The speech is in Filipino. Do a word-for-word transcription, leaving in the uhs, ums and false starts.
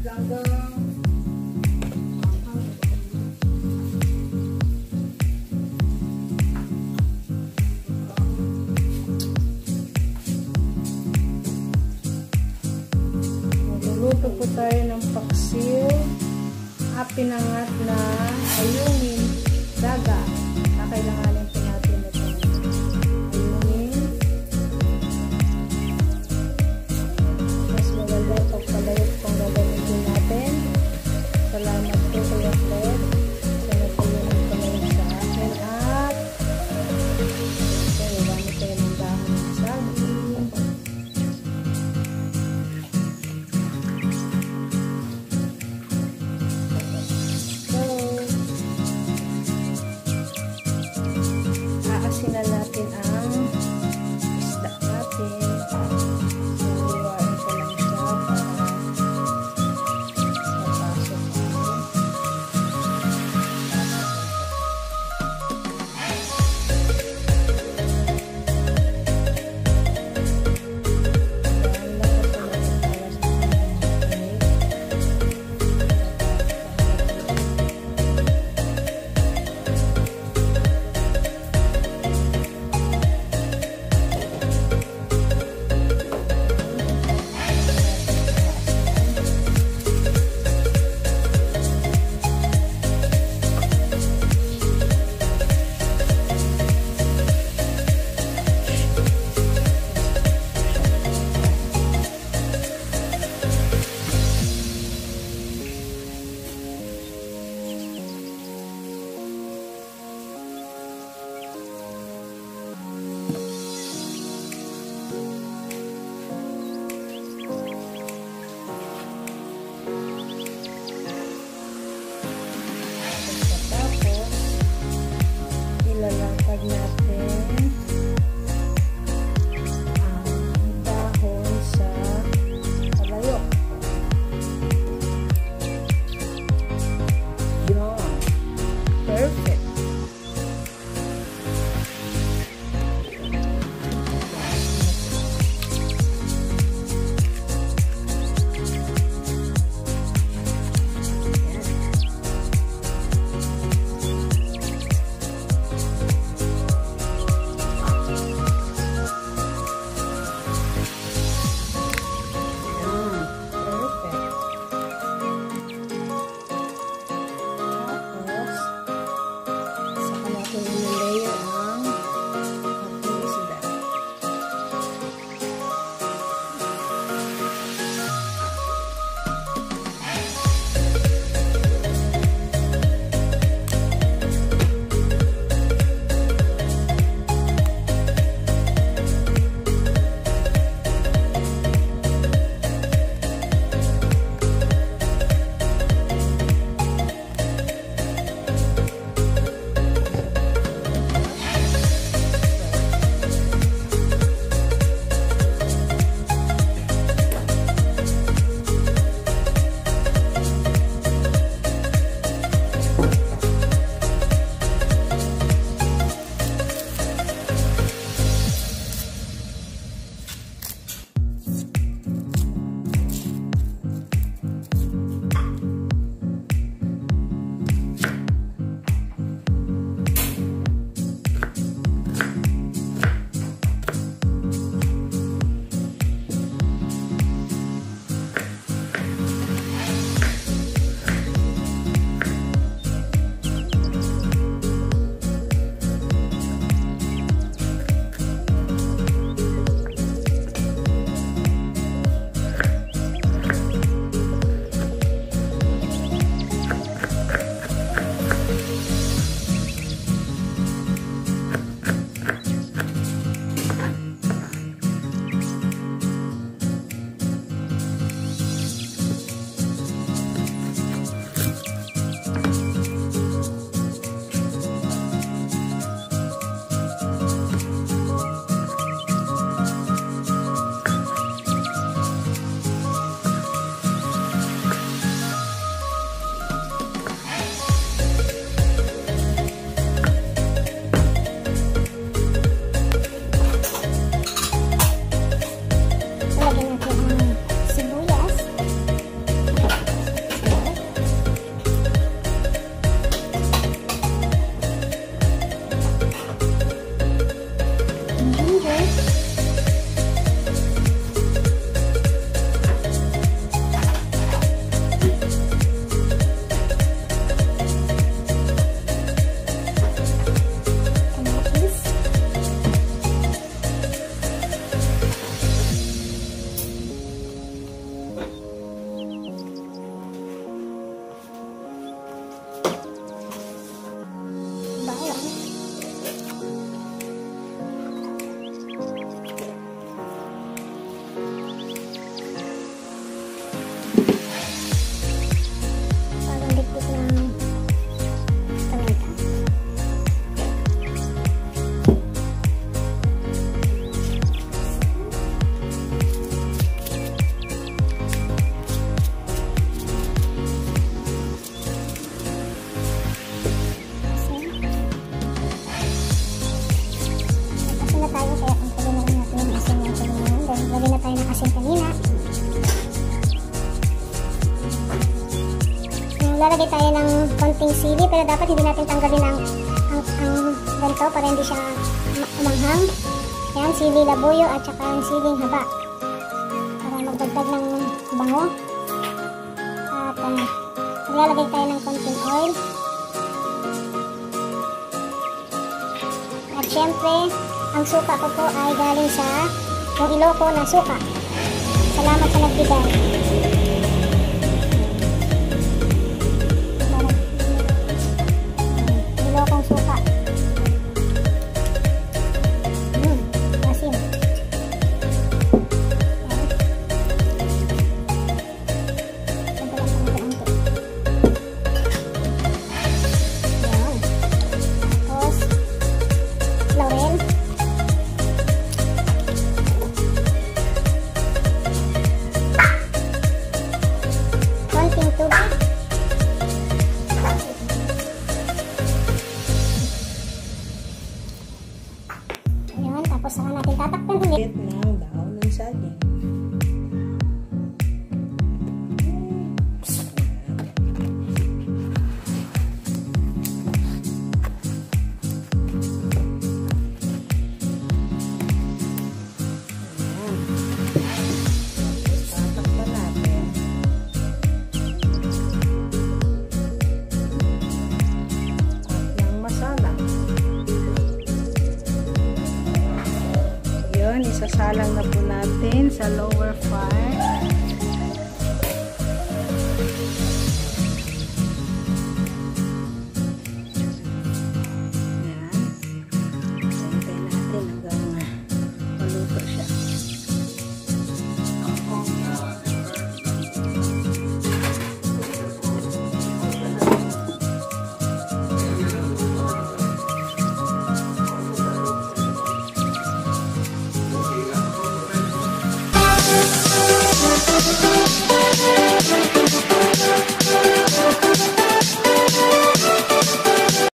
Magluluto po tayo ng paksiw, pinangat na ayungin daga. Kakailanganin po natin ito. Ayungin. Mas maganda itong palayok kung gagamitin natin. Salamat po sa iyo, Fred. Sana po yung palayok sa akin. At okay, gamit tayo ng dahon ng saging. lalagay tayo ng konting sili, pero dapat hindi natin tanggalin ang, ang, ang ganito para hindi siya umanghang. Yan, sili labuyo at saka ang siling haba para magdagdag ng bango. At uh, maglalagay tayo ng konting oil. At syempre, ang suka ko po ay galing sa yung Iloko na suka. Salamat sa nagbigay. Ilokong suka. Hmm, asin. Yan. Tapos, laurel. Konting tubig. Ayan, tapos saka natin tatakpan ulit. Ng daon ng saging. Tatakpan natin. At ng masala. Yun, isasalang na po natin sa lower fire. Yan. Hintay natin hanggang maluto siya. Thank you.